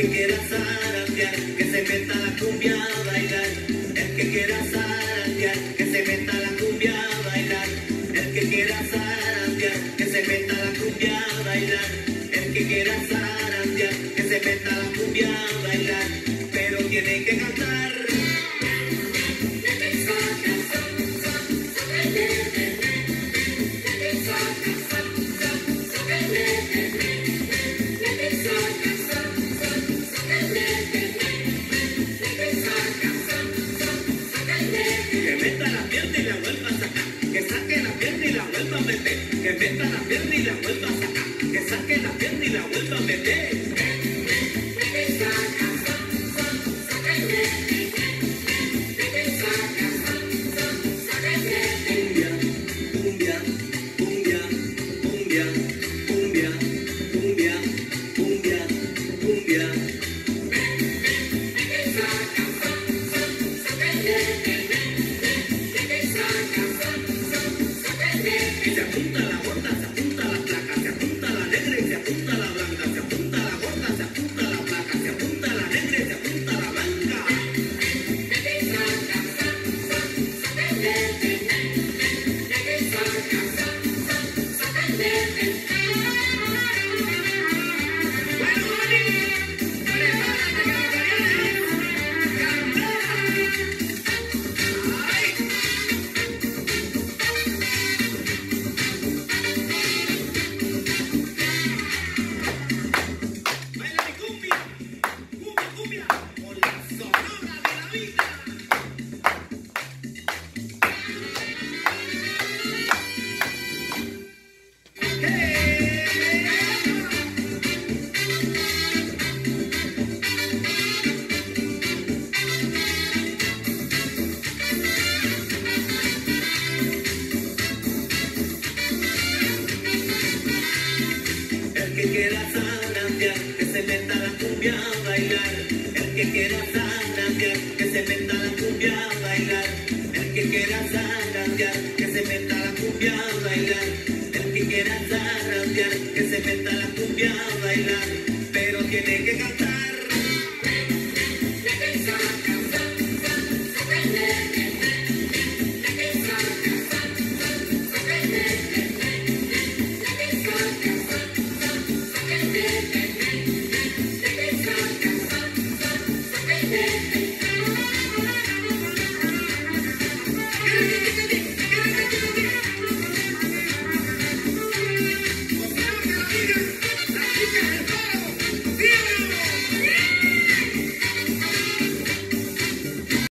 que quiera zarandear, que se meta la cumbia a bailar. El que quiera zarandear, que se meta la cumbia a bailar. El que quiera zarandear, que se meta la cumbia a bailar. El que quiera zarandear, que se meta la cumbia a bailar. Pero tiene que cantar. Que meta la pierna y la vuelva a sacar, que saque la pierna y la vuelva a meter, que meta la pierna y la vuelva a sacar, que saque la pierna y la vuelva a meter. Cumbia, cumbia, cumbia, cumbia, cumbia, cumbia, cumbia, cumbia. Y se apunta la gorda, se apunta la placa, se apunta la negra y se apunta la blanca, se apunta la gorda, se apunta la placa, se apunta la negra y se apunta la blanca. Bueno, Moni, prepárate que lo que viene es candela. ¡Ay! Baila mi cumbia, cumbia, cumbia, por la sonora de la vida. El que quiera zarandear, que se meta la cumbia a bailar. El que quiera zarandear, que se meta la cumbia a bailar. El que quiera zarandear, que se meta la cumbia a bailar. El que quiera zarandear, que se meta la cumbia a bailar. Pero tiene que cantar.